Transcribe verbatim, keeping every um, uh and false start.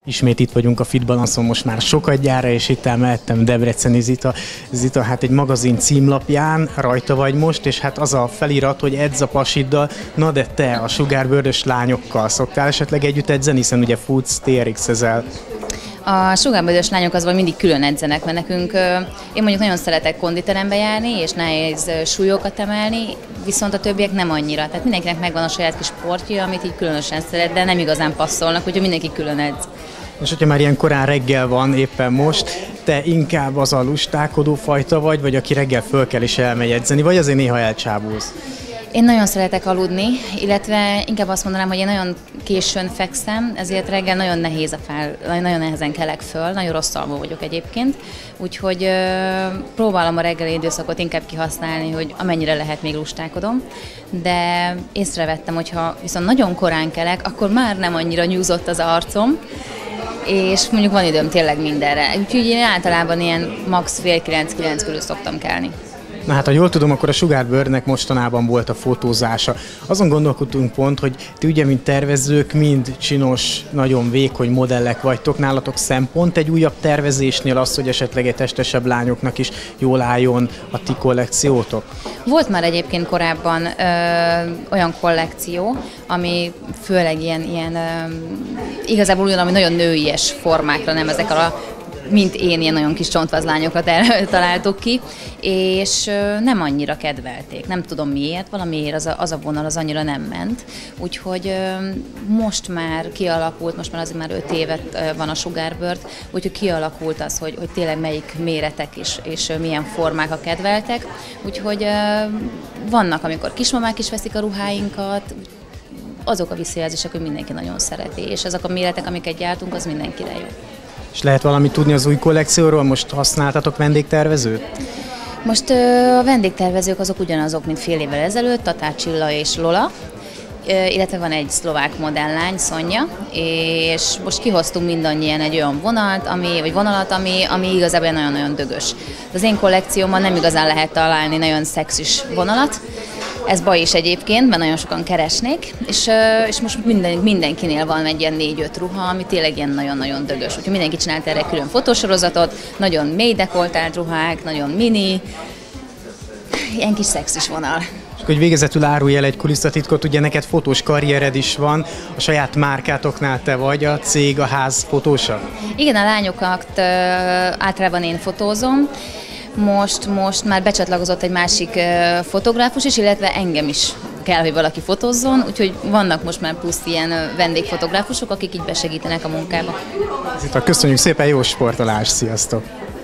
Ismét itt vagyunk a Fit Balanszon most már sokadjára, és itt áll mellettem Debreceni Zita. Zita, hát egy magazin címlapján rajta vagy most, és hát az a felirat, hogy edz a pasiddal, na de te a sugárbőrös lányokkal szoktál esetleg együtt edzeni, hiszen ugye futsz, té er iksz-ezel. A sugárbőrös lányok azval mindig külön edzenek, mert nekünk, én mondjuk nagyon szeretek konditerembe járni, és nehéz súlyokat emelni, viszont a többiek nem annyira. Tehát mindenkinek megvan a saját kis sportja, amit így különösen szeret, de nem igazán passzolnak, úgyhogy mindenki külön edz. És hogyha már ilyen korán reggel van éppen most, te inkább az a lustálkodó fajta vagy, vagy aki reggel föl kell és elmegy edzeni, vagy azért néha elcsábulsz? Én nagyon szeretek aludni, illetve inkább azt mondanám, hogy én nagyon későn fekszem, ezért reggel nagyon nehéz a fel, nagyon nehezen kelek föl, nagyon rossz alvó vagyok egyébként, úgyhogy ö, próbálom a reggeli időszakot inkább kihasználni, hogy amennyire lehet még lustálkodom, de észrevettem, hogy ha viszont nagyon korán kelek, akkor már nem annyira nyúzott az arcom, és mondjuk van időm tényleg mindenre, úgyhogy én általában ilyen max fél kilenc-kilenc körül szoktam kelni. Na hát, ha jól tudom, akkor a sugárbőrnek mostanában volt a fotózása. Azon gondolkodtunk pont, hogy ti ugye, mint tervezők, mind csinos, nagyon vékony modellek vagytok. Nálatok szempont egy újabb tervezésnél az, hogy esetleg egy testesebb lányoknak is jól álljon a ti kollekciótok? Volt már egyébként korábban ö, olyan kollekció, ami főleg ilyen, ilyen ö, igazából olyan, ami nagyon nőies formákra, nem ezek a mint én, ilyen nagyon kis csontvázlányokat találtuk ki, és nem annyira kedvelték. Nem tudom miért, valamiért az a, az a vonal az annyira nem ment. Úgyhogy most már kialakult, most már azért már öt évet van a sugárbőrt, úgyhogy kialakult az, hogy, hogy tényleg melyik méretek és, és milyen formák a kedveltek. Úgyhogy vannak, amikor kismamák is veszik a ruháinkat, azok a visszajelzések, hogy mindenki nagyon szereti, és ezek a méretek, amiket gyártunk, az mindenkire jó. És lehet valamit tudni az új kollekcióról? Most használtatok vendégtervezőt? Most a vendégtervezők azok ugyanazok, mint fél évvel ezelőtt, Tatár Csilla és Lola, illetve van egy szlovák modelllány, Szonya, és most kihoztunk mindannyian egy olyan vonalat, ami, vagy vonalat, ami, ami igazából nagyon-nagyon dögös. Az én kollekciómban nem igazán lehet találni nagyon szexis vonalat, ez baj is egyébként, mert nagyon sokan keresnék, és, és most minden, mindenkinél van egy ilyen négy-öt ruha, ami tényleg ilyen nagyon-nagyon dögös. Úgyhogy mindenki csinált erre külön fotosorozatot, nagyon mély dekoltált ruhák, nagyon mini, ilyen kis szexis vonal. És hogy végezetül árulj el egy kulisszatitkot, ugye neked fotós karriered is van, a saját márkátoknál te vagy a cég, a ház fotósa? Igen, a lányokat általában én fotózom. Most, most már becsatlakozott egy másik fotográfus is, illetve engem is kell, hogy valaki fotózzon, úgyhogy vannak most már plusz ilyen vendégfotográfusok, akik így besegítenek a munkába. Köszönjük szépen, jó sportolást, sziasztok!